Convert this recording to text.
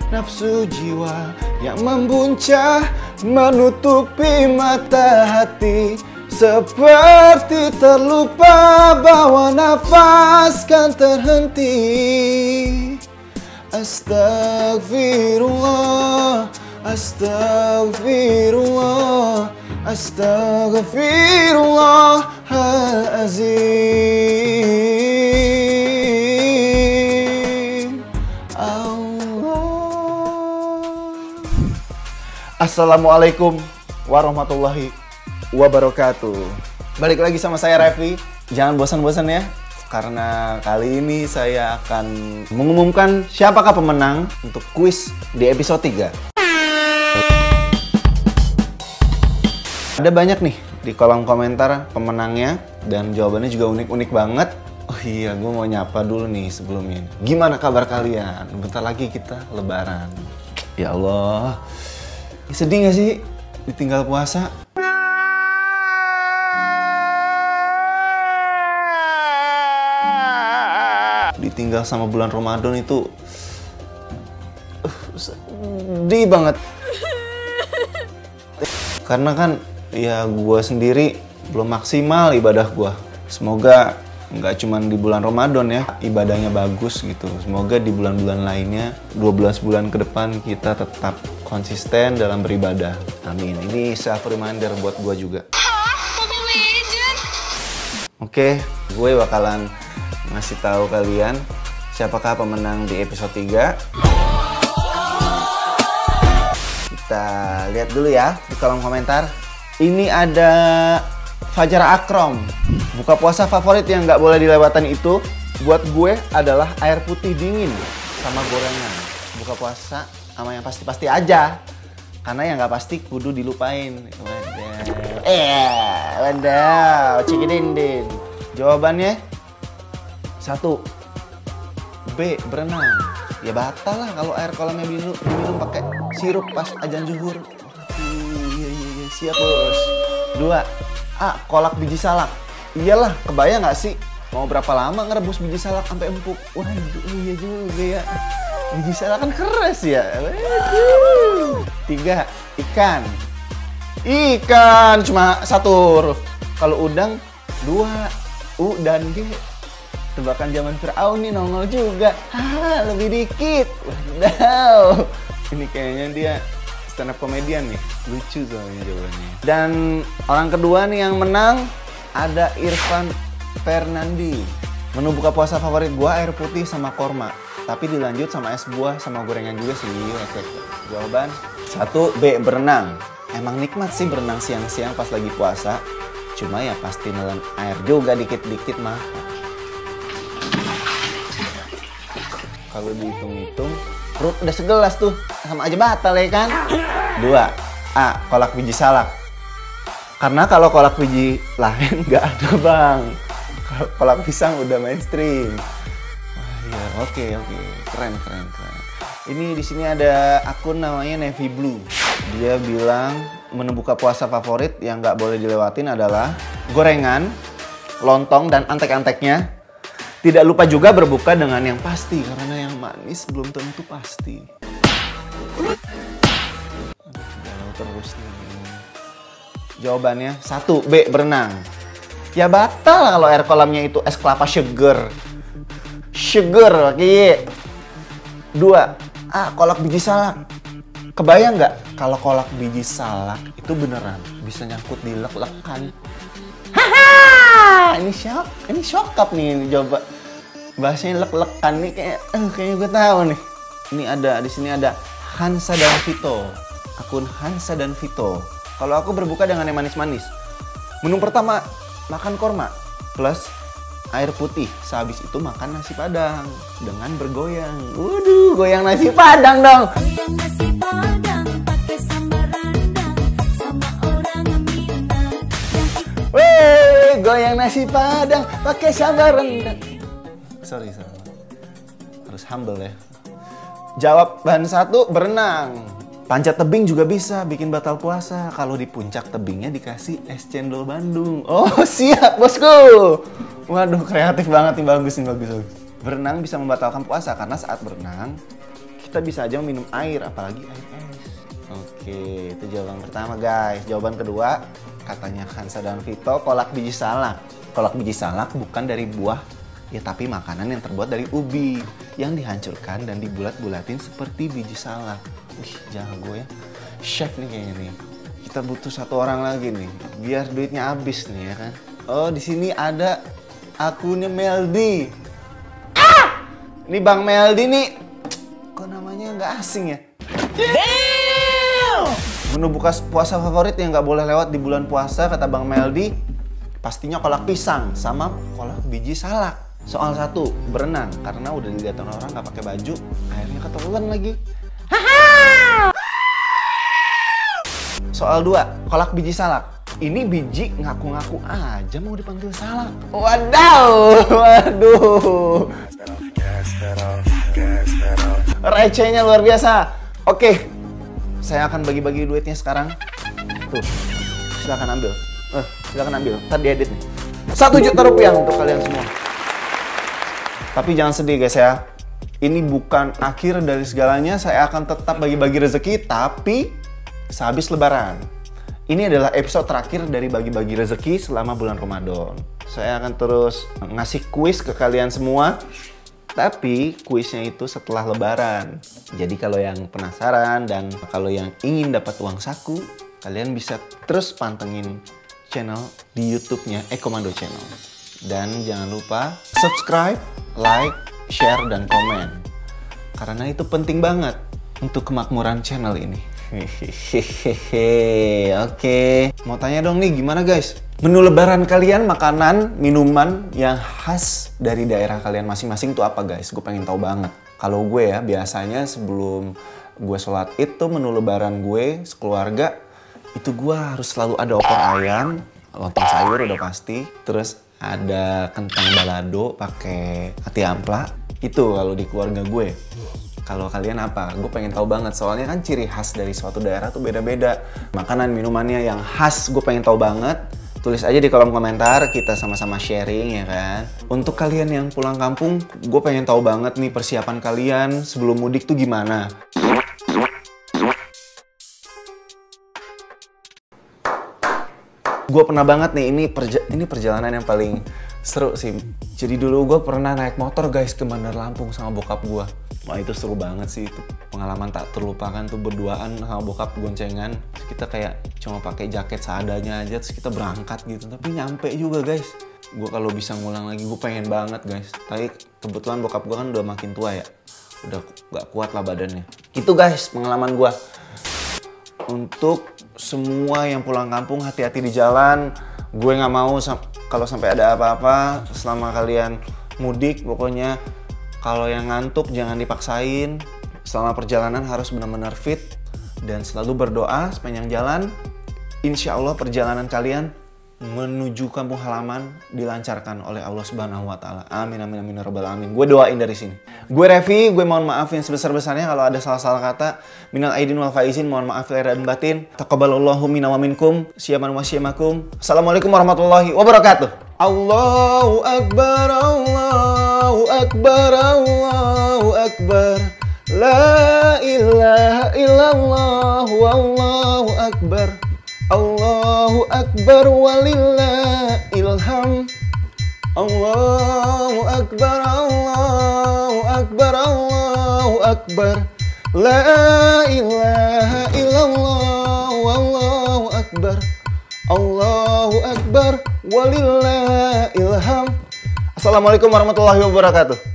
nafsu jiwa yang membuncah menutupi mata hati, seperti terlupa bahwa nafas kan terhenti. Astagfirullah, astagfirullah, astagfirullahalazim. Assalamualaikum warahmatullahi wabarakatuh. Balik lagi sama saya Revi. Jangan bosan-bosan ya, karena kali ini saya akan mengumumkan siapakah pemenang untuk kuis di episode 3. Ada banyak nih di kolom komentar pemenangnya dan jawabannya juga unik-unik banget. Oh iya, gue mau nyapa dulu nih sebelumnya. Gimana kabar kalian? Bentar lagi kita lebaran. Ya Allah, sedih gak sih ditinggal puasa? Ditinggal sama bulan Ramadan itu sedih banget. Karena kan ya gue sendiri belum maksimal ibadah gue. Semoga nggak cuma di bulan Ramadan ya ibadahnya bagus gitu. Semoga di bulan-bulan lainnya 12 bulan ke depan kita tetap konsisten dalam beribadah. Amin. Ini self reminder buat gue juga. Oke, gue bakalan ngasih tahu kalian siapakah pemenang di episode 3. Kita lihat dulu ya di kolom komentar. Ini ada Fajar Akrom. Buka puasa favorit yang nggak boleh dilewatan itu buat gue adalah air putih dingin sama gorengan. Buka puasa sama yang pasti-pasti aja. Karena yang nggak pasti kudu dilupain. Wadaw, cikidindin. Jawabannya 1. B. Berenang. Ya batal lah kalau air kolamnya diminum pakai sirup pas azan zuhur. Iya, siap bos. 2. A. Kolak biji salak. Iyalah, kebayang nggak sih mau berapa lama ngerebus biji salak sampai empuk? Waduh, iya juga ya. Biji salak kan keras ya. Waduh. 3. Ikan. Ikan cuma 1 huruf. Kalau udang 2. U dan G. Tebakan zaman Fir'aun nih nongol juga. Lebih dikit. Wadaw. Ini kayaknya dia stand up komedian nih. Lucu soalnya jawabannya. Dan orang kedua nih yang menang ada Irfan Fernandi. Menu buka puasa favorit gua air putih sama korma. Tapi dilanjut sama es buah sama gorengan juga sih. Oke. Jawaban 1. B. Berenang. Emang nikmat sih berenang siang-siang pas lagi puasa. Cuma ya pasti nelen air juga dikit-dikit mah. Kalau dihitung-hitung, perut udah segelas tuh. Sama aja batal ya kan? 2. A. Kolak biji salak. Karena kalau kolak biji lain nggak ada bang. Kalau kolak pisang udah mainstream. Wah iya, oke. Keren. Ini di sini ada akun namanya Navy Blue. Dia bilang menu buka puasa favorit yang nggak boleh dilewatin adalah gorengan, lontong, dan antek-anteknya. Tidak lupa juga berbuka dengan yang pasti, karena yang manis belum tentu pasti. Aduh, terus nih. Jawabannya 1. B. Berenang. Ya batal kalau air kolamnya itu es kelapa sugar. Oke. 2. A. Kolak biji salak. Kebayang nggak kalau kolak biji salak itu beneran bisa nyangkut di lek-lekan? Haha, ini shock nih coba. Bahasanya lek-lekan nih kayaknya gue tahu nih. Ini ada di sini ada Hansa dan Vito. Akun Hansa dan Vito. Kalau aku berbuka dengan yang manis-manis. Menu pertama makan korma plus air putih. Sehabis itu makan nasi padang dengan bergoyang. Waduh, goyang nasi padang dong. Goyang nasi padang pakai sambal rendang sama orang Minang. Weh, goyang nasi padang pakai sambal rendang. Sorry. Harus humble ya. Jawaban 1, berenang. Panjat tebing juga bisa bikin batal puasa. Kalau di puncak tebingnya dikasih es cendol Bandung. Oh siap bosku. Waduh kreatif banget nih, bagus. Berenang bisa membatalkan puasa karena saat berenang kita bisa aja minum air, apalagi air es. Oke, itu jawaban pertama guys. Jawaban kedua, katanya Hansa dan Vito, kolak biji salak. Kolak biji salak bukan dari buah, ya tapi makanan yang terbuat dari ubi yang dihancurkan dan dibulat-bulatin seperti biji salak. Wih, jago ya. Chef nih kayaknya nih. Kita butuh satu orang lagi nih, biar duitnya habis nih ya kan. Oh, di sini ada akunnya Meldi. Ah! Ini Bang Meldi nih. Kok namanya nggak asing ya? Damn! Menu buka puasa favorit yang nggak boleh lewat di bulan puasa, kata Bang Meldi, pastinya kolak pisang sama kolak biji salak. Soal 1, berenang, karena udah dilihatin orang nggak pakai baju, akhirnya ketelan lagi. Soal 2, kolak biji salak. Ini biji ngaku-ngaku aja mau dipanggil salak. Wadaw, waduh. Recehnya luar biasa. Oke, saya akan bagi-bagi duitnya sekarang. Tuh, silakan ambil. Silakan ambil. Ntar diedit nih. 1 juta rupiah untuk kalian semua. Tapi jangan sedih guys ya. Ini bukan akhir dari segalanya. Saya akan tetap bagi-bagi rezeki, tapi sehabis lebaran. Ini adalah episode terakhir dari bagi-bagi rezeki selama bulan Ramadan. Saya akan terus ngasih kuis ke kalian semua. Tapi kuisnya itu setelah lebaran. Jadi kalau yang penasaran dan kalau yang ingin dapat uang saku, kalian bisa terus pantengin channel di YouTube-nya Ekomando Channel. Dan jangan lupa subscribe, like, share, dan komen. Karena itu penting banget untuk kemakmuran channel ini. Hehehe, oke. Mau tanya dong nih, gimana guys? Menu lebaran kalian, makanan, minuman yang khas dari daerah kalian masing-masing tuh apa guys? Gue pengen tahu banget. Kalau gue ya, biasanya sebelum gue sholat itu menu lebaran gue sekeluarga, itu gue harus selalu ada opor ayam, lontong sayur udah pasti, terus ada kentang balado pakai ati ampla. Itu kalau di keluarga gue. Kalau kalian apa? Gue pengen tahu banget, soalnya kan ciri khas dari suatu daerah tuh beda-beda. Makanan, minumannya yang khas gue pengen tahu banget. Tulis aja di kolom komentar, kita sama-sama sharing ya kan. Untuk kalian yang pulang kampung, gue pengen tahu banget nih persiapan kalian sebelum mudik tuh gimana. Gue pernah banget nih, ini perjalanan yang paling seru sih. Jadi dulu gue pernah naik motor guys ke Bandar Lampung sama bokap gue. Wah itu seru banget sih, itu pengalaman tak terlupakan tuh, berduaan sama bokap goncengan. Terus kita kayak cuma pakai jaket seadanya aja, terus kita berangkat gitu. Tapi nyampe juga guys. Gue kalau bisa ngulang lagi, gue pengen banget guys. Tapi kebetulan bokap gue kan udah makin tua ya, udah gak kuat lah badannya. Itu guys pengalaman gue. Untuk semua yang pulang kampung, hati-hati di jalan. Gue gak mau kalau sampai ada apa-apa selama kalian mudik. Pokoknya kalau yang ngantuk jangan dipaksain. Selama perjalanan harus benar-benar fit dan selalu berdoa sepanjang jalan. Insya Allah perjalanan kalian menuju kampung halaman dilancarkan oleh Allah Subhanahu wa Ta'ala. Amin, amin, amin, rabbal alamin. Gue doain dari sini. Gue Revi, gue mohon maaf yang sebesar-besarnya kalau ada salah-salah kata. Minal aidin wal faizin, mohon maaf lahir dan batin. Taqabbalallahu minna wa minkum, syiaman wa syiamakum. Assalamualaikum warahmatullahi wabarakatuh. Allahu Akbar, Allahu Akbar, Allahu Akbar. La ilaha illallah, wallahu akbar. Allahu Akbar walillahil hamd. Allahu Akbar, Allahu Akbar, Allahu Akbar. La ilaha illallah, wallahu akbar. Allahu Akbar walillahil hamd. Assalamualaikum warahmatullahi wabarakatuh.